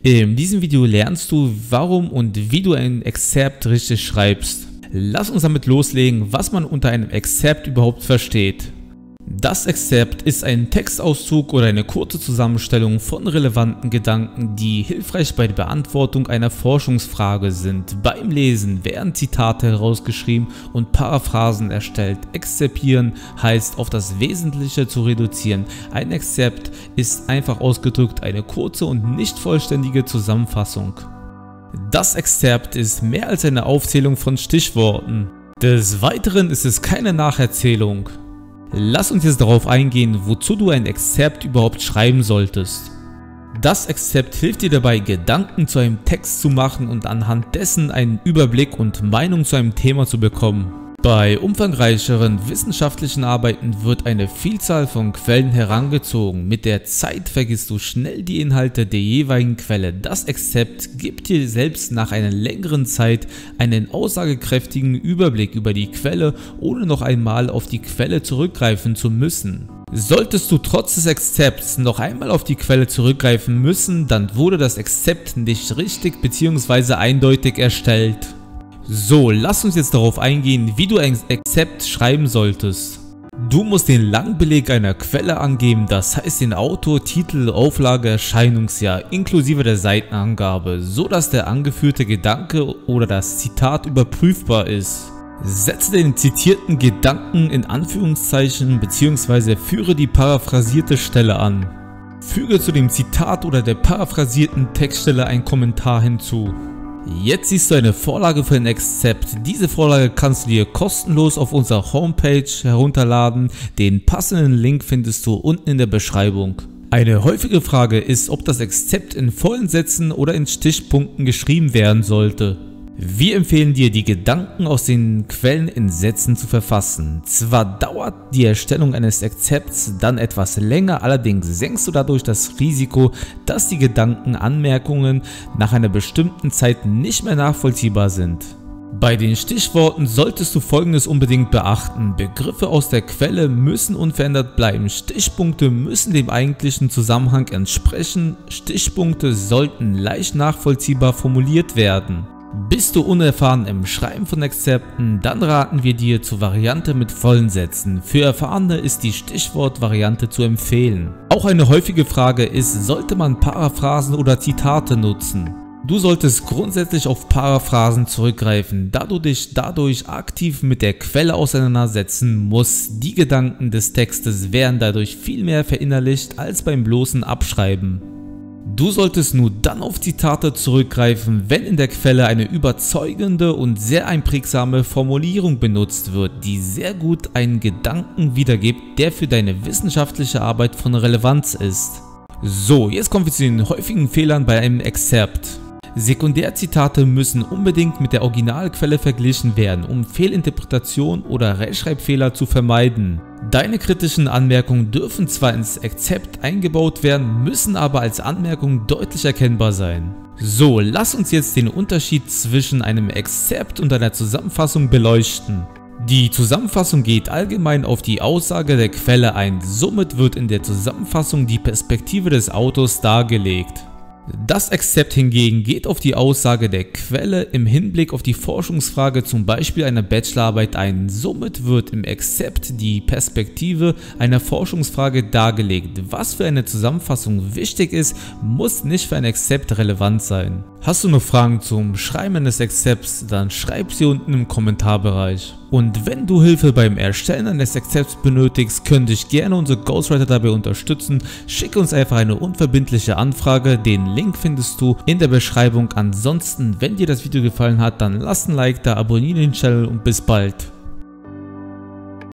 In diesem Video lernst du, warum und wie du ein Exzerpt richtig schreibst. Lass uns damit loslegen, was man unter einem Exzerpt überhaupt versteht. Das Exzerpt ist ein Textauszug oder eine kurze Zusammenstellung von relevanten Gedanken, die hilfreich bei der Beantwortung einer Forschungsfrage sind. Beim Lesen werden Zitate herausgeschrieben und Paraphrasen erstellt. Exzerpieren heißt, auf das Wesentliche zu reduzieren. Ein Exzerpt ist einfach ausgedrückt eine kurze und nicht vollständige Zusammenfassung. Das Exzerpt ist mehr als eine Aufzählung von Stichworten. Des Weiteren ist es keine Nacherzählung. Lass uns jetzt darauf eingehen, wozu du ein Exzerpt überhaupt schreiben solltest. Das Exzerpt hilft dir dabei, Gedanken zu einem Text zu machen und anhand dessen einen Überblick und Meinung zu einem Thema zu bekommen. Bei umfangreicheren wissenschaftlichen Arbeiten wird eine Vielzahl von Quellen herangezogen. Mit der Zeit vergisst du schnell die Inhalte der jeweiligen Quelle. Das Exzerpt gibt dir selbst nach einer längeren Zeit einen aussagekräftigen Überblick über die Quelle, ohne noch einmal auf die Quelle zurückgreifen zu müssen. Solltest du trotz des Exzerpts noch einmal auf die Quelle zurückgreifen müssen, dann wurde das Exzerpt nicht richtig bzw. eindeutig erstellt. So, lass uns jetzt darauf eingehen, wie du ein Exzerpt schreiben solltest. Du musst den Langbeleg einer Quelle angeben, das heißt den Autor, Titel, Auflage, Erscheinungsjahr inklusive der Seitenangabe, so dass der angeführte Gedanke oder das Zitat überprüfbar ist. Setze den zitierten Gedanken in Anführungszeichen bzw. führe die paraphrasierte Stelle an. Füge zu dem Zitat oder der paraphrasierten Textstelle einen Kommentar hinzu. Jetzt siehst du eine Vorlage für ein Exzerpt. Diese Vorlage kannst du dir kostenlos auf unserer Homepage herunterladen. Den passenden Link findest du unten in der Beschreibung. Eine häufige Frage ist, ob das Exzerpt in vollen Sätzen oder in Stichpunkten geschrieben werden sollte. Wir empfehlen dir, die Gedanken aus den Quellen in Sätzen zu verfassen. Zwar dauert die Erstellung eines Exzerpts dann etwas länger, allerdings senkst du dadurch das Risiko, dass die Gedankenanmerkungen nach einer bestimmten Zeit nicht mehr nachvollziehbar sind. Bei den Stichworten solltest du Folgendes unbedingt beachten: Begriffe aus der Quelle müssen unverändert bleiben, Stichpunkte müssen dem eigentlichen Zusammenhang entsprechen, Stichpunkte sollten leicht nachvollziehbar formuliert werden. Bist du unerfahren im Schreiben von Exzerpten, dann raten wir dir zur Variante mit vollen Sätzen. Für Erfahrene ist die Stichwortvariante zu empfehlen. Auch eine häufige Frage ist, sollte man Paraphrasen oder Zitate nutzen? Du solltest grundsätzlich auf Paraphrasen zurückgreifen, da du dich dadurch aktiv mit der Quelle auseinandersetzen musst. Die Gedanken des Textes werden dadurch viel mehr verinnerlicht als beim bloßen Abschreiben. Du solltest nur dann auf Zitate zurückgreifen, wenn in der Quelle eine überzeugende und sehr einprägsame Formulierung benutzt wird, die sehr gut einen Gedanken wiedergibt, der für deine wissenschaftliche Arbeit von Relevanz ist. So, jetzt kommen wir zu den häufigen Fehlern bei einem Exzerpt. Sekundärzitate müssen unbedingt mit der Originalquelle verglichen werden, um Fehlinterpretation oder Rechtschreibfehler zu vermeiden. Deine kritischen Anmerkungen dürfen zwar ins Exzerpt eingebaut werden, müssen aber als Anmerkung deutlich erkennbar sein. So, lass uns jetzt den Unterschied zwischen einem Exzerpt und einer Zusammenfassung beleuchten. Die Zusammenfassung geht allgemein auf die Aussage der Quelle ein, somit wird in der Zusammenfassung die Perspektive des Autors dargelegt. Das Exzerpt hingegen geht auf die Aussage der Quelle im Hinblick auf die Forschungsfrage, zum Beispiel einer Bachelorarbeit ein. Somit wird im Exzerpt die Perspektive einer Forschungsfrage dargelegt. Was für eine Zusammenfassung wichtig ist, muss nicht für ein Exzerpt relevant sein. Hast du noch Fragen zum Schreiben eines Exzerpts, dann schreib sie unten im Kommentarbereich. Und wenn du Hilfe beim Erstellen eines Exzerpts benötigst, können dich gerne unsere Ghostwriter dabei unterstützen. Schicke uns einfach eine unverbindliche Anfrage, den Link findest du in der Beschreibung. Ansonsten, wenn dir das Video gefallen hat, dann lass ein Like da, abonniere den Channel und bis bald.